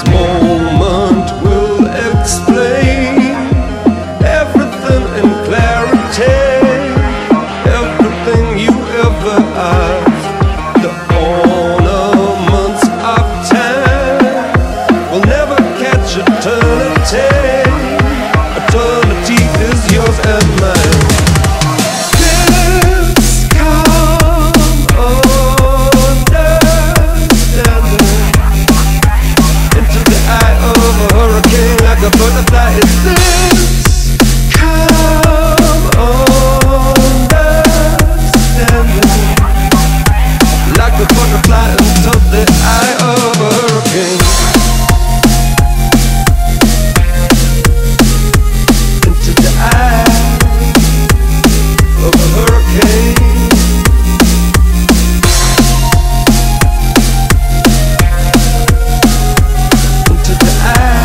This moment will explain everything in clarity, everything you ever asked. The ornaments of time will never catch eternity. Eternity is yours and mine. The butterfly is this. Come understanding, like a butterfly into the eye of a hurricane. Into the eye of a hurricane. Into the eye.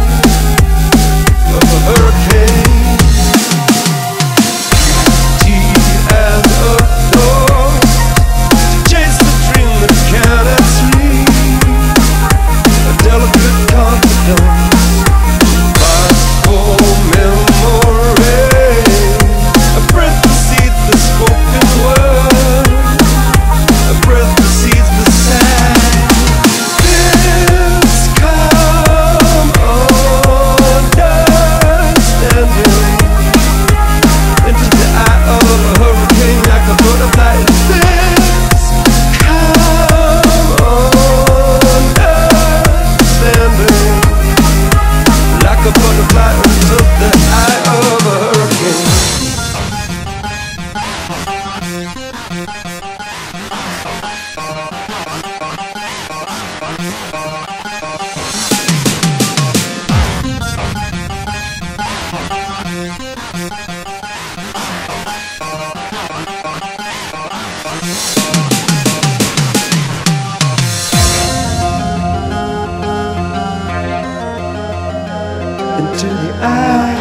Into the eye,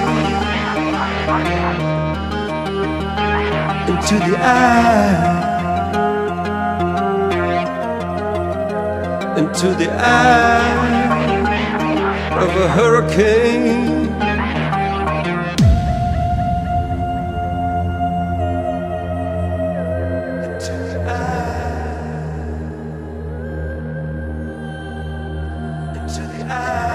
into the eye, into the eye of a hurricane. Into the eye, into the eye.